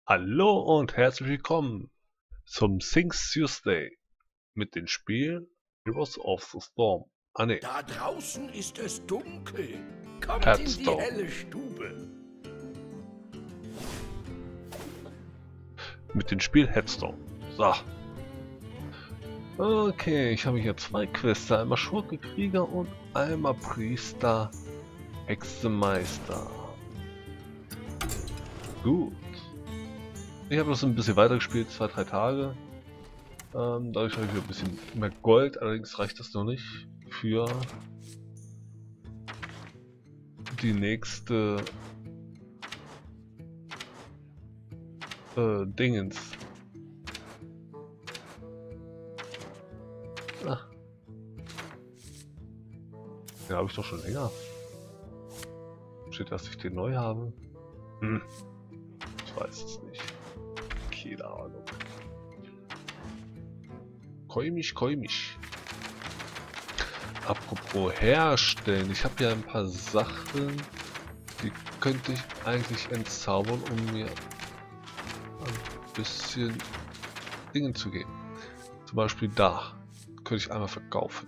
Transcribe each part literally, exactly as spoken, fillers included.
Hallo und herzlich willkommen zum Things Tuesday mit dem Spiel Heroes of the Storm. Ah ne, Da draußen ist es dunkel. Kommt in die Hearthstone. helle Stube. Mit dem Spiel Hearthstone. So. Okay, ich habe hier zwei Quests. Einmal Schurkenkrieger und einmal Priester Hexenmeister. Gut. Ich habe das ein bisschen weiter gespielt, zwei, drei Tage. Ähm, dadurch habe ich wieder ein bisschen mehr Gold, allerdings reicht das noch nicht für die nächste äh, Dingens. Ach. Ja, habe ich doch schon länger. Steht, dass ich den neu habe? Hm. Ich weiß es nicht. Keine Ahnung. Käumisch, käumisch. Apropos herstellen. Ich habe ja ein paar Sachen, die könnte ich eigentlich entzaubern, um mir ein bisschen Dinge zu geben. Zum Beispiel da. Könnte ich einmal verkaufen.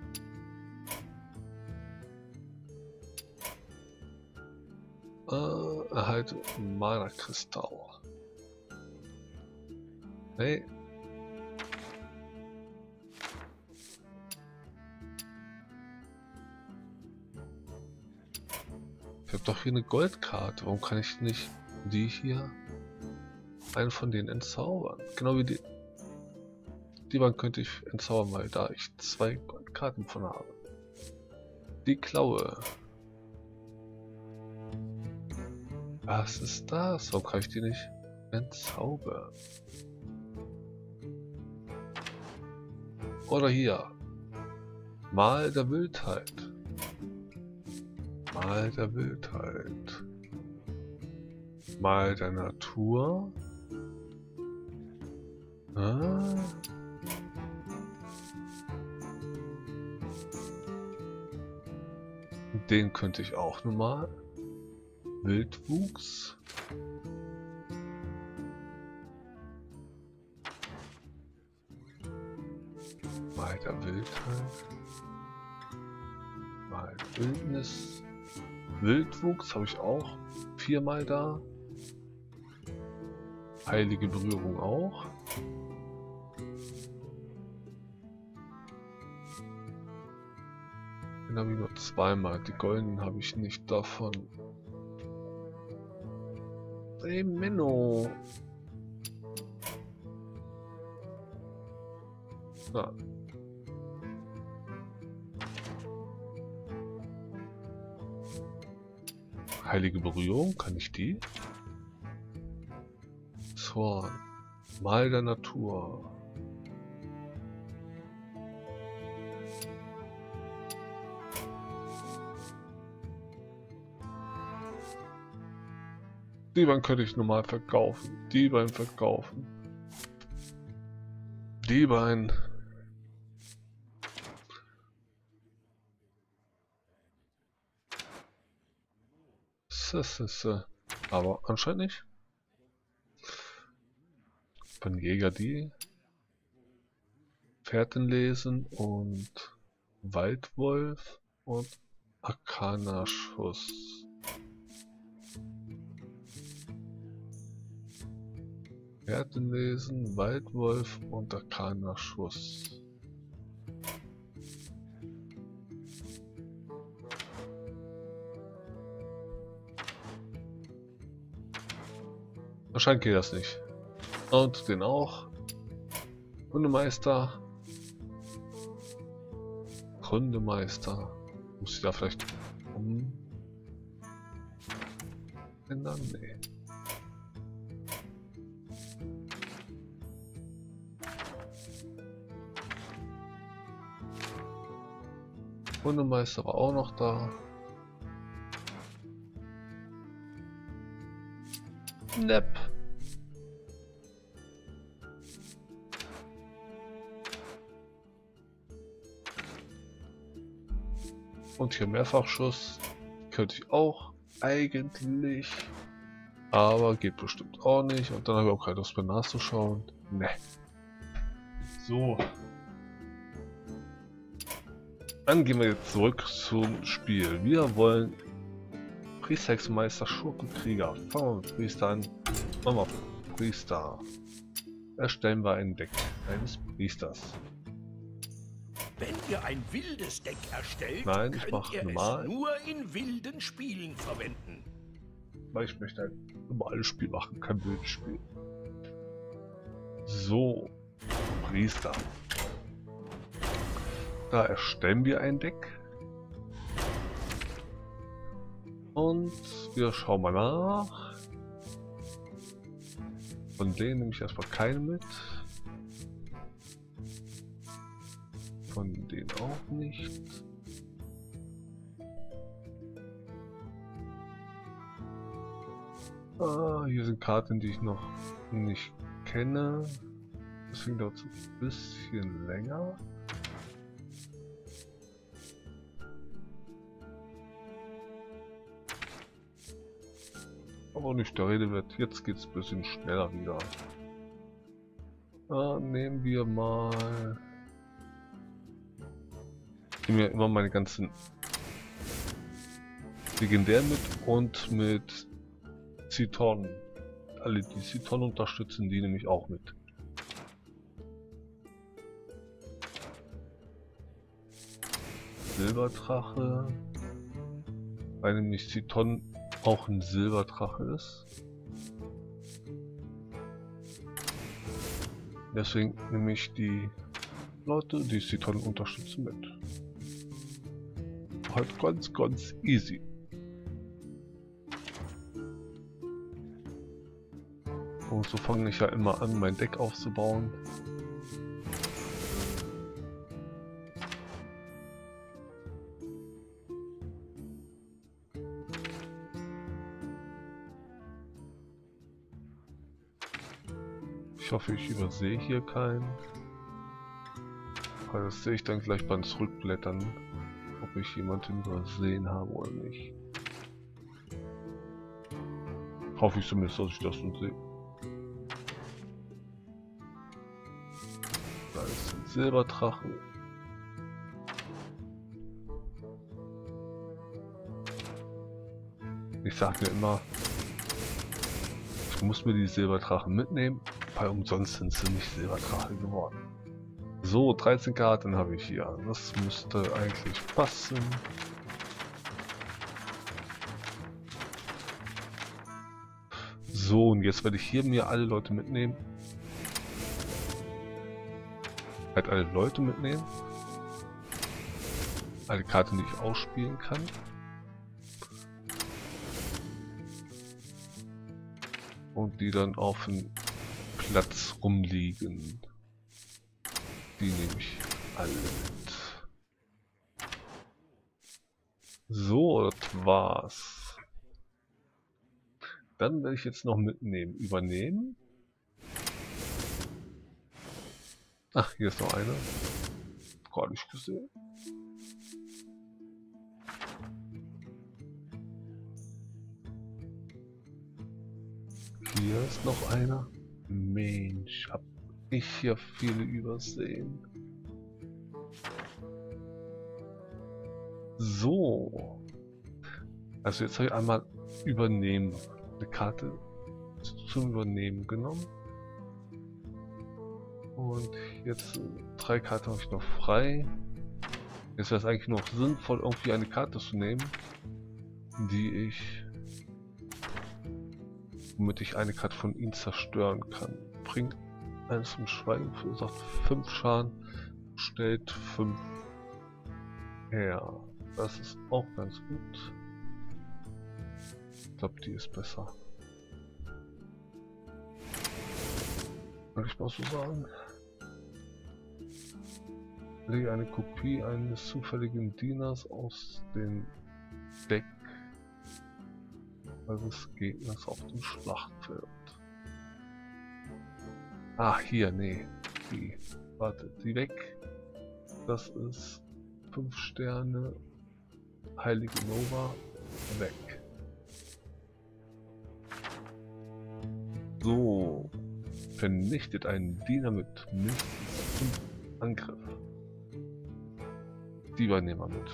Äh, erhalte Mana-Kristall. Hey. Ich habe doch hier eine Goldkarte. Warum kann ich nicht die hier, einen von denen entzaubern? Genau wie die. Die beiden könnte ich entzaubern, weil da ich zwei Goldkarten von habe. Die Klaue. Was ist das? Warum kann ich die nicht entzaubern? Oder hier. Mal der Wildheit. Mal der Wildheit. Mal der Natur. Ah. Den könnte ich auch nochmal. Wildwuchs. Mal der Wildheit. Mal Wildnis. Wildwuchs habe ich auch viermal da. Heilige Berührung auch. Den habe ich nur zweimal. Die goldenen habe ich nicht davon. Hey Menno. Na. Heilige Berührung, kann ich die? Zorn. Mal der Natur. Die beiden könnte ich normal verkaufen. Die beiden verkaufen. Die beiden. Aber anscheinend nicht. Beim Jäger die. Fährten lesen und Waldwolf und Arcana-Schuss. Fährten lesen, Waldwolf und Arcana-Schuss. Wahrscheinlich geht das nicht. Und den auch. Hundemeister. Hundemeister. Muss ich da vielleicht um ändern? Nee. Hundemeister war auch noch da. Nepp. Und hier Mehrfachschuss könnte ich auch eigentlich Aber geht bestimmt auch nicht. Und dann habe ich auch keine Lust mehr nachzuschauen. Ne. So. Dann gehen wir jetzt zurück zum Spiel. Wir wollen Priestersmeister, Schurkenkrieger. Fangen wir mit Priester an. Machen wir Priester. Erstellen wir ein Deck eines Priesters. Wenn ihr ein wildes Deck erstellt, Nein, ich könnt mach ihr normal. es nur in wilden Spielen verwenden. Weil ich möchte ein normales Spiel machen, kein wildes Spiel. So, Priester. Da erstellen wir ein Deck. Und wir schauen mal nach. Von denen nehme ich erstmal keine mit. Von denen auch nicht. Ah, hier sind Karten, die ich noch nicht kenne. Deswegen dauert es ein bisschen länger. Aber nicht der Rede wert. Jetzt geht es ein bisschen schneller wieder. Ah, nehmen wir mal. Ich nehme ja immer meine ganzen Legendären mit und mit Ziton. Alle, die Ziton unterstützen, die nehme ich auch mit. Silberdrache. Weil nämlich Ziton auch ein Silberdrache ist. Deswegen nehme ich die Leute, die Ziton unterstützen, mit. Halt ganz, ganz easy. Und so fange ich ja immer an, mein Deck aufzubauen. Ich hoffe, ich übersehe hier keinen. Aber das sehe ich dann gleich beim Zurückblättern, ob ich jemanden übersehen habe oder nicht. Hoffe ich zumindest, dass ich das schon sehe. Da ist ein Silberdrachen. Ich sag mir immer, ich muss mir die Silberdrachen mitnehmen, weil umsonst sind sie nicht Silberdrache geworden. So, dreizehn Karten habe ich hier. Das müsste eigentlich passen. So, und jetzt werde ich hier mir alle Leute mitnehmen. Halt alle Leute mitnehmen. Alle Karten, die ich ausspielen kann. Und die dann auf dem Platz rumliegen. Die nehme ich alle mit. So, das war's. Dann werde ich jetzt noch mitnehmen. Übernehmen. Ach, hier ist noch eine. Gar nicht gesehen. Hier ist noch einer. Mensch, hab ich hier viele übersehen. So. Also jetzt habe ich einmal übernehmen. Eine Karte zum Übernehmen genommen. Und jetzt drei Karten habe ich noch frei. Jetzt wäre es eigentlich noch sinnvoll, irgendwie eine Karte zu nehmen, die ich, womit ich eine Karte von ihnen zerstören kann. Bringt eins zum Schweigen, verursacht fünf Schaden, stellt fünf her. Das ist auch ganz gut. Ich glaube, die ist besser. Würde ich mal so sagen. Lege eine Kopie eines zufälligen Dieners aus dem Deck eures Gegners auf dem Schlachtfeld. Ah, hier, nee. Die. Warte, die weg. Das ist fünf Sterne. Heilige Nova. Weg. So. Vernichtet einen Diener mit Milch und Angriff. Die übernehmen wir mit.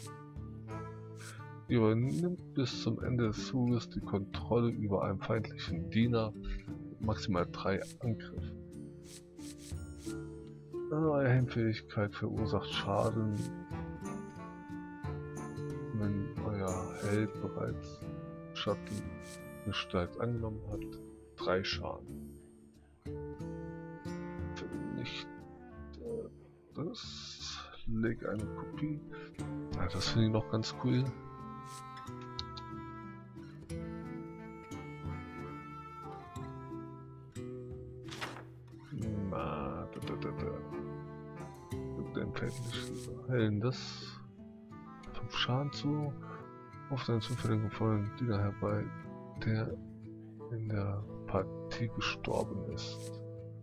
Übernimmt bis zum Ende des Zuges die Kontrolle über einen feindlichen Diener mit maximal drei Angriffen. Eure Heldenfähigkeit verursacht Schaden, wenn euer Held bereits Schattengestalt angenommen hat. Drei Schaden. Vernichte das. Leg eine Kopie. Ja, das finde ich noch ganz cool. Na, da, da, da, da. Den feindlichen Helden das fünf Schaden zu. Auf einen zufälligen vollen Diener herbei, der in der Partie gestorben ist.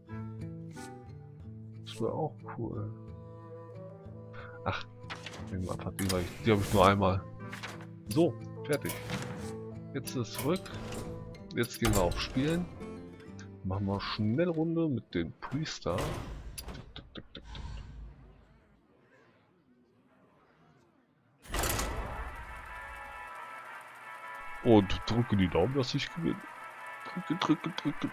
Das wäre auch cool. Ach, nehmen wir einfach die, weil ich, die habe ich nur einmal. So, fertig. Jetzt ist zurück. Jetzt gehen wir auf Spielen. Machen wir schnell Runde mit den Priester. Tick, tick, tick, tick. Und drücke die Daumen, dass ich gewinne. Drücke, drücke, drücke.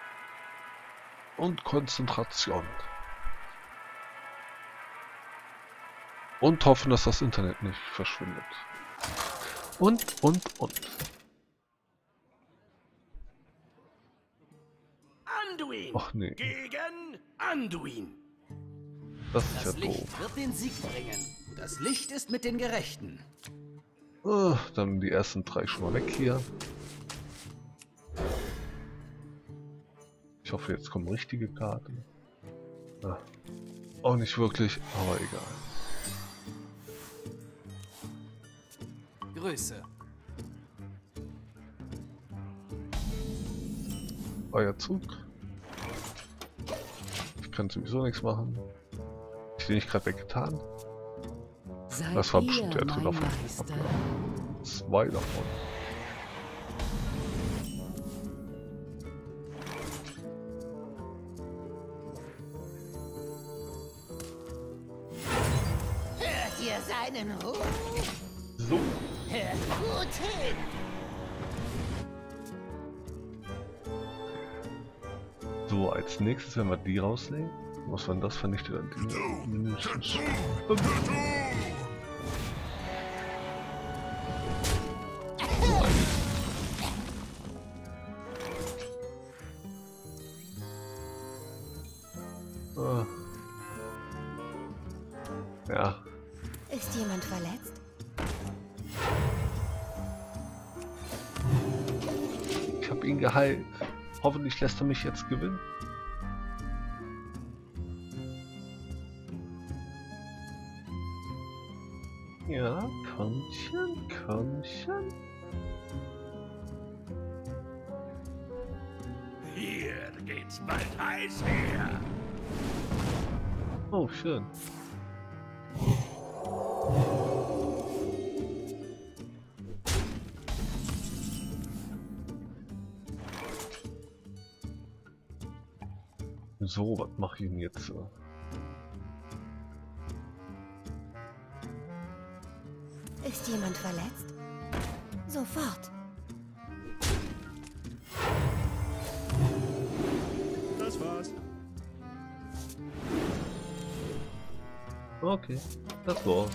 Und Konzentration. Und hoffen, dass das Internet nicht verschwindet. Und, und, und. Anduin Ach nee. gegen Anduin. Das ist Das ja Licht doof. wird den Sieg bringen. Das Licht ist mit den Gerechten. Ah, dann die ersten drei schon mal weg hier. Ich hoffe, jetzt kommen richtige Karten. Ah, auch nicht wirklich, aber egal. Grüße. Euer Zug. Ich kann sowieso nichts machen. Ich den nicht gerade weggetan. Seid Das war ihr bestimmt der mein Triller von Meister? Zwei davon. Hört ihr seinen Ruf? So. Hört gut hin! So, als nächstes werden wir die rauslegen. Was war denn das? Vernichtet an die mindestens. Ah. Ja, Ist jemand verletzt? ich habe ihn geheilt. Hoffentlich lässt er mich jetzt gewinnen. Ja, kommchen, kommchen. Hier geht's bald heiß her. Oh, schön. So, was mache ich denn jetzt? Ist jemand verletzt? Sofort! Das war's. Okay, das war's.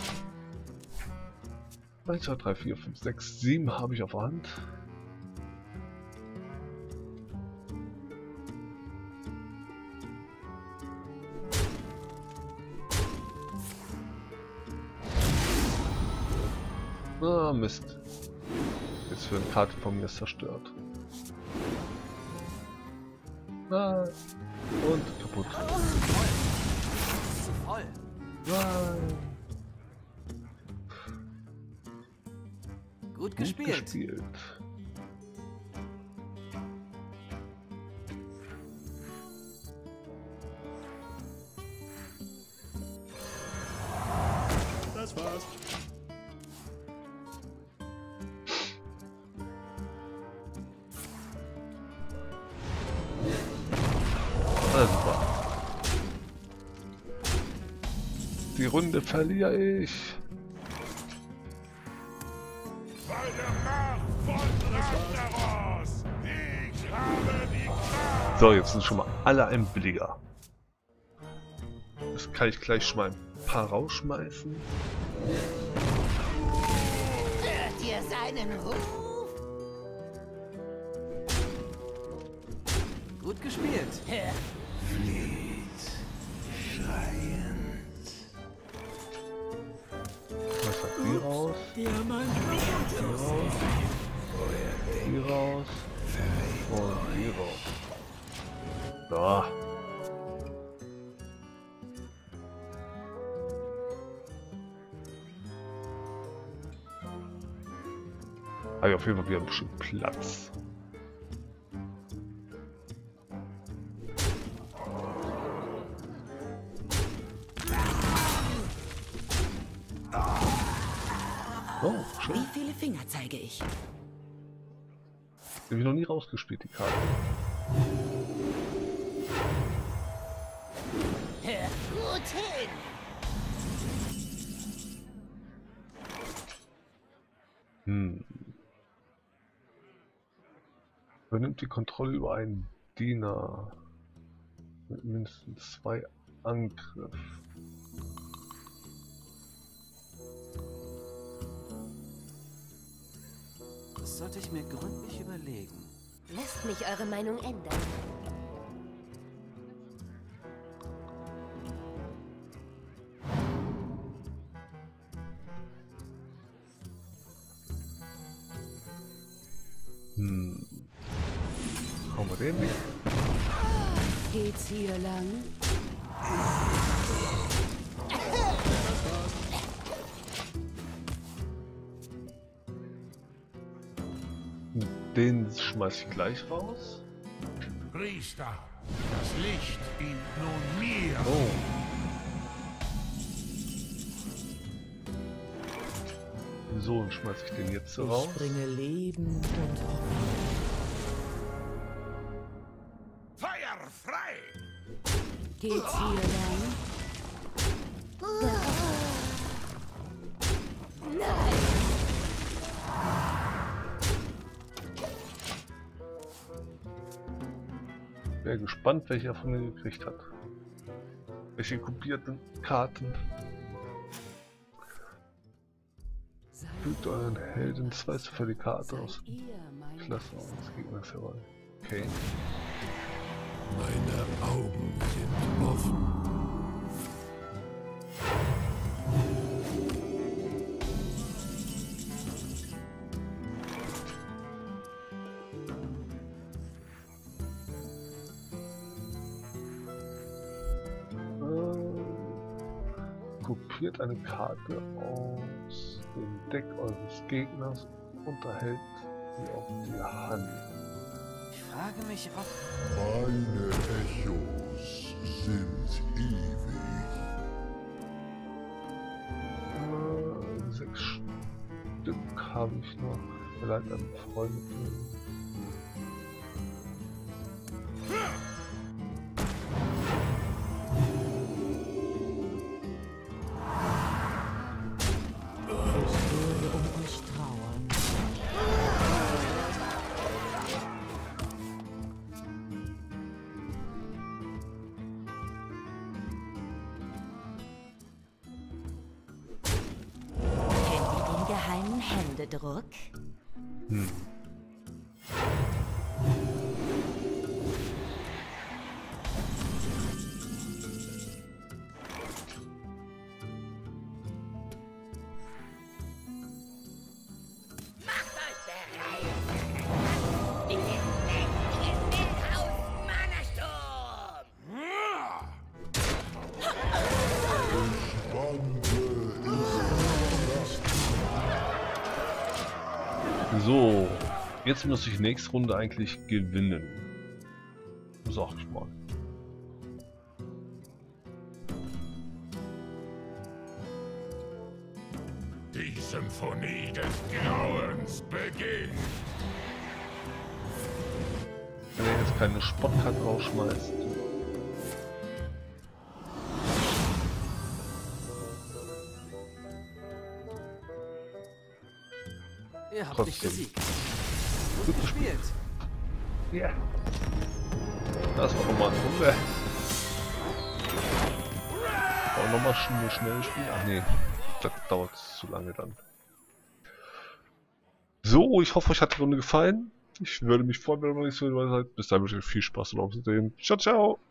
eins, zwei, drei, vier, fünf, sechs, sieben habe ich auf der Hand. Ah, Mist. Jetzt wird eine Karte von mir zerstört. Ah, und kaputt. Zu voll. Ah, Gut gut gespielt. gespielt. Das war's. Runde verliere ich. Bei der Macht von Ragnaros! Ich habe die Kraft! So, jetzt sind schon mal alle ein Billiger. Das kann ich gleich schon mal ein paar rausschmeißen. Hört ihr seinen Ruf? Gut gespielt. Was hat die raus? Die raus. Die raus. Und die raus. So. Habe ich auf jeden Fall wieder ein bisschen Platz. Oh, schön. Wie viele Finger zeige ich? Die habe ich noch nie rausgespielt, die Karte. Hört gut hin! Hm. Übernimmt die Kontrolle über einen Diener mit mindestens zwei Angriff. Das sollte ich mir gründlich überlegen. Lasst mich eure Meinung ändern. Hm. Haben wir den nicht? Geht's hier lang? Den schmeiß ich gleich raus. Priester, das Licht dient nun mir. Oh. So, und schmeiß ich den jetzt so Ich raus. bringe Leben und Hoffnung. Feuer frei! Geht's hier lang? Wäre gespannt, welcher von mir gekriegt hat. Welche kopierten Karten. Fügt euren Helden zwei für die Karte aus. Seid ihr mein Klasse des Gegners herbei. Okay. Meine Augen sind offen. Kopiert eine Karte aus dem Deck eures Gegners und erhält sie auf die Hand. Ich frage mich, ob... Meine Echos sind ewig. Äh, sechs Stück habe ich noch. Vielleicht an Freunde. Händedruck? Hm. Macht euch bereit! Ich bin mächtig in Haus Mannersturm! So, jetzt muss ich nächste Runde eigentlich gewinnen. Sag ich mal. Die Symphonie des Grauens beginnt. Wenn er jetzt keine Spottkarte rausschmeißt. Ihr habt mich Trotzdem. besiegt. Gut gespielt. Ja. Das war nochmal ein Wunder. Aber nochmal schnell, schnell spielen. Ach nee, das dauert zu lange dann. So, ich hoffe, euch hat die Runde gefallen. Ich würde mich freuen, wenn ihr noch nicht so dabei seid. Bis dahin wünsche ich euch viel Spaß und auf Wiedersehen. Ciao, ciao!